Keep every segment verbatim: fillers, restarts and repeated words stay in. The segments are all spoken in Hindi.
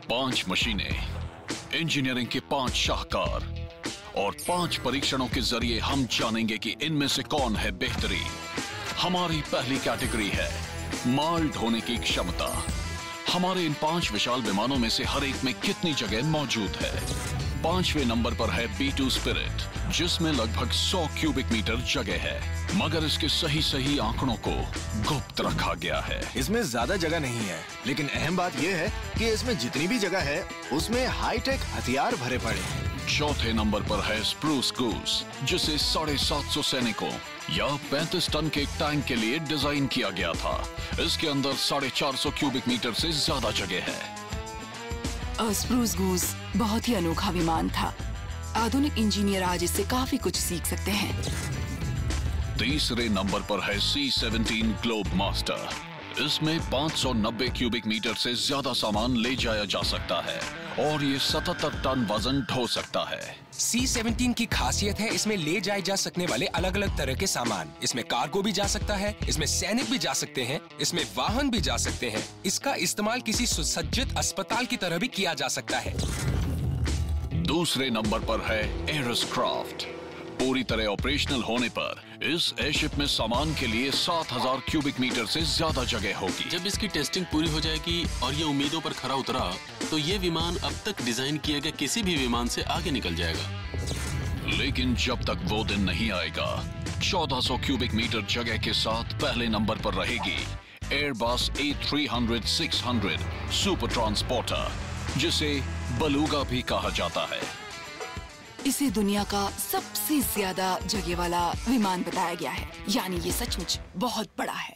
पांच मशीनें, इंजीनियरिंग के पांच शाहकार और पांच परीक्षणों के जरिए हम जानेंगे कि इनमें से कौन है बेहतरीन। हमारी पहली कैटेगरी है माल ढोने की क्षमता। हमारे इन पांच विशाल विमानों में से हर एक में कितनी जगह मौजूद है। पांचवें नंबर पर है बी टू स्पिरिट, जिसमें लगभग सौ क्यूबिक मीटर जगह है, मगर इसके सही सही आंकड़ों को गुप्त रखा गया है। इसमें ज्यादा जगह नहीं है, लेकिन अहम बात यह है कि इसमें जितनी भी जगह है उसमें हाईटेक हथियार भरे पड़े हैं। चौथे नंबर पर है स्प्रूस गूस, जिसे साढ़े सात सौ सैनिकों या पैंतीस टन के एक टैंक के लिए डिजाइन किया गया था। इसके अंदर साढ़े चार सौ क्यूबिक मीटर से ज्यादा जगह है। स्प्रूस गूस बहुत ही अनोखा विमान था। आधुनिक इंजीनियर आज इससे काफी कुछ सीख सकते हैं। तीसरे नंबर पर है सी सेवनटीन ग्लोब मास्टर। इसमें पाँच सौ नब्बे क्यूबिक मीटर से ज्यादा सामान ले जाया जा सकता है और ये सतहत्तर टन वजन ढो सकता है। सी सेवनटीन की खासियत है इसमें ले जाए जा सकने वाले अलग अलग तरह के सामान। इसमें कार्गो भी जा सकता है, इसमें सैनिक भी जा सकते हैं, इसमें वाहन भी जा सकते हैं। इसका इस्तेमाल किसी सुसज्जित अस्पताल की तरह भी किया जा सकता है। दूसरे नंबर पर है एरोस्क्राफ्ट। पूरी तरह ऑपरेशनल होने पर इस एयरशिप में सामान के लिए सात हजार क्यूबिक मीटर से ज्यादा जगह होगी। जब इसकी टेस्टिंग पूरी हो जाएगी और ये उम्मीदों पर खरा उतरा, तो ये विमान अब तक डिजाइन किए गए किसी भी विमान से आगे निकल जाएगा। लेकिन जब तक वो दिन नहीं आएगा, चौदह सौ क्यूबिक मीटर जगह के साथ पहले नंबर पर रहेगी Airbus A three hundred six hundred super transporter, जिसे बलूगा भी कहा जाता है। इसे दुनिया का सबसे ज्यादा जगह वाला विमान बताया गया है, यानी ये सचमुच बहुत बड़ा है।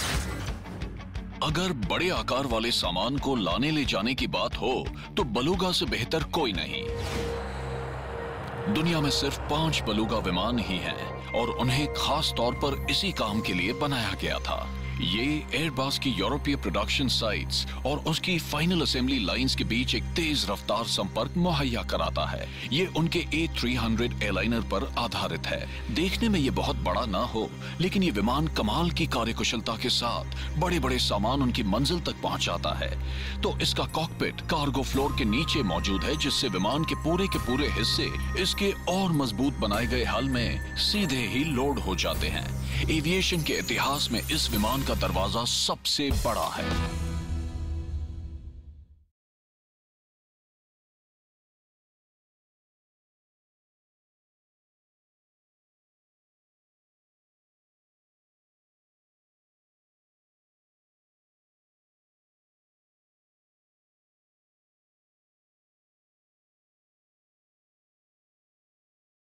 अगर बड़े आकार वाले सामान को लाने ले जाने की बात हो तो बलूगा से बेहतर कोई नहीं। दुनिया में सिर्फ पांच बलूगा विमान ही हैं और उन्हें खास तौर पर इसी काम के लिए बनाया गया था। ये एयरबस की यूरोपीय प्रोडक्शन साइट्स और उसकी फाइनल असेंबली लाइंस के बीच एक तेज रफ्तार संपर्क मुहैया कराता है। ये उनके ए थ्री हंड्रेड एयरलाइनर पर आधारित है। देखने में ये बहुत बड़ा ना हो, लेकिन ये विमान कमाल की कार्यकुशलता के साथ बड़े बड़े सामान उनकी मंजिल तक पहुंचाता है। तो इसका कॉकपिट कार्गो फ्लोर के नीचे मौजूद है, जिससे विमान के पूरे के पूरे हिस्से इसके और मजबूत बनाए गए हल में सीधे ही लोड हो जाते हैं। एविएशन के इतिहास में इस विमान का दरवाजा सबसे बड़ा है।